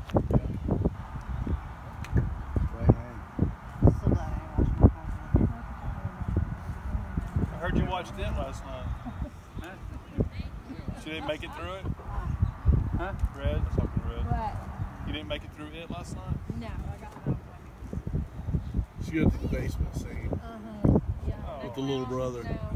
So glad I watched my content. I heard you watched it last night. Huh? She didn't make it through it? Huh? Red? I was talking to Red. What? You didn't make it through it last night? No, I got out. She goes to the basement scene Yeah. Oh. with the little brother. No.